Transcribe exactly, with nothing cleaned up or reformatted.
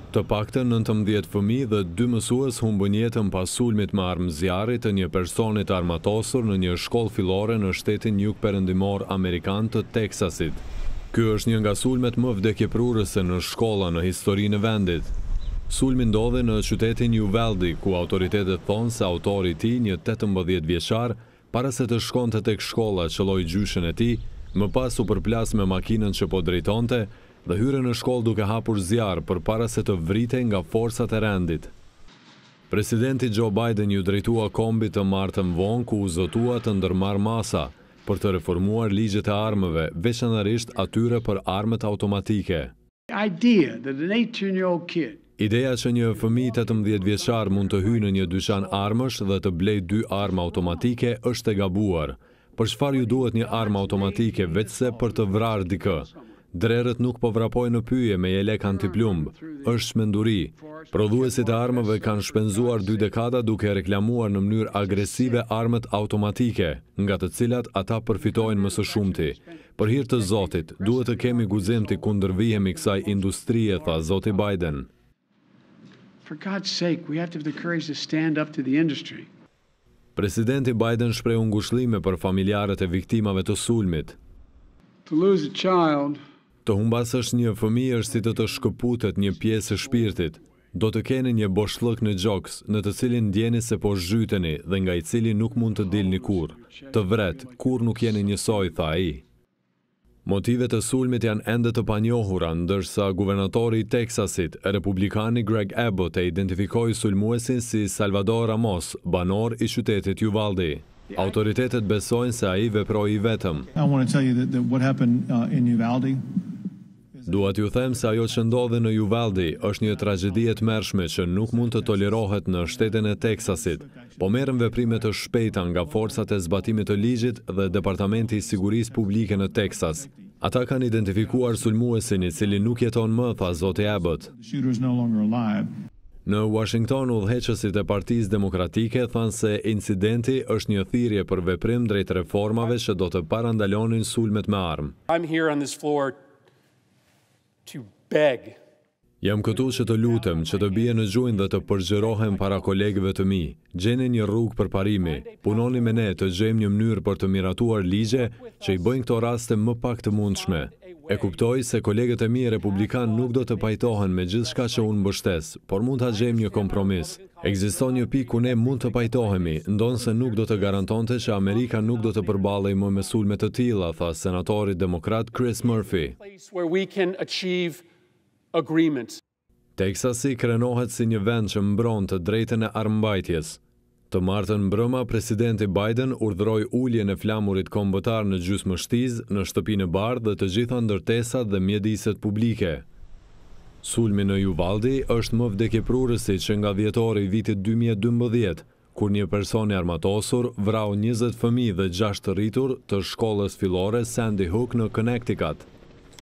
Të paktën nëntëmbëdhjetë fëmijë dhe dy mësues humbën jetën pas sulmit me armë zjarri të një personi të armatosur në një shkollë fillore në shtetin jugperëndimor amerikan të Teksasit. Ky është një nga sulmet më vdekjeprurëse në shkolla në historinë e vendit. Sulmi ndodhi në qytetin Uvalde, ku autoritetet thonë se autori i tij, një tetëmbëdhjetë vjeçar, para se të shkonte tek shkolla qelloi gjyshën e tij, më pas u përplas me makinën që po drejtonte dhe hyre në shkollë duke hapur zjarr përpara se të vritej nga forcat e rendit. Presidenti Joe Biden ju drejtua kombit të martën vonë ku u zotua të ndërmarrë masa për të reformuar ligjet e armëve, veçanërisht atyre për armët automatike. Ideja që një fëmijë tetëmbëdhjetë vjeçar mund të hyjë në një dyqan armësh dhe të blejë dy armë automatike është e gabuar. Për çfarë ju duhet një armë automatike veçse për të vrarë dikë? Drerët nuk po vrapojnë në pyje me jelek antiplumb, është shmenduri. Prodhuesit e armëve kanë shpenzuar dy dekada duke reklamuar në mënyrë agresive armët automatike, nga të cilat ata përfitojnë më së shumti. Për hir të Zotit, duhet të kemi guxim të kundërvihemi kësaj industrie, tha Zoti Biden. Presidenti Biden shprehu ngushëllime për familjarët e viktimave të sulmit. Të humbas është një fëmijë është si të të shkëputet një pjesë e shpirtit. Do të keni një boshllëk në gjoks, në të cilin ndjeni se po zhyteni dhe nga i cili nuk mund të dilni kurrë. Të vret, kur nuk jeni njësoj, tha ai. Motivet e sulmit janë ende të panjohura, ndërsa guvernatori i Teksasit, republikani Greg Abbott, e identifikoi sulmuesin si Salvador Ramos, banor i qytetit Uvalde. Autoritetet besojnë se ai veproi i vetëm. Dua t'ju them se ajo që ndodhi në Uvalde është një tragjedi e tmerrshme që nuk mund të tolerohet në shtetin e Teksasit, po merren veprime të shpejta nga forcat e zbatimit të ligjit dhe Departamenti i Sigurisë Publike në Teksas. Ata kanë identifikuar sulmuesin i cili nuk jeton më, tha Zoti Abbott. Në Washington, udhëheqësit e Partisë Demokratike thanë se incidenti është një thirrje për veprim drejt reformave që do të parandalonin sulmet me armë. Jam këtu që të lutem, që të bie në gjunjë dhe të përgjërohem para kolegëve të mi. Gjeni një rrugë për parimi. Punoni me ne të gjejmë një mënyrë për të miratuar ligje që i bëjnë këto raste më pak të mundshme. E kuptoj se kolegët e mi republikan nuk do të pajtohen me gjithçka që unë mbështes, por mund ta gjejmë një kompromis. Ekziston një pikë ku ne mund të pajtohemi, ndonse nuk do të garantonte që Amerika nuk do të përballej më me sulme të tilla, tha senatori demokrat Chris Murphy. Teksasi krenohet si një vend që mbron të drejtën e armëmbajtjes. Të martën mbrëma, Presidenti Biden urdhëroi uljen e flamurit kombëtar në gjysmështiz, në shtëpinë e bardhë dhe të gjitha ndërtesat dhe mjediset publike. Sulmi në Uvalde është më vdekjeprurësi që nga dhjetori i vitit dy mijë e dymbëdhjetë, kur një person i armatosur vrau njëzet fëmijë dhe gjashtë të rritur të shkollës fillore Sandy Hook në Connecticut.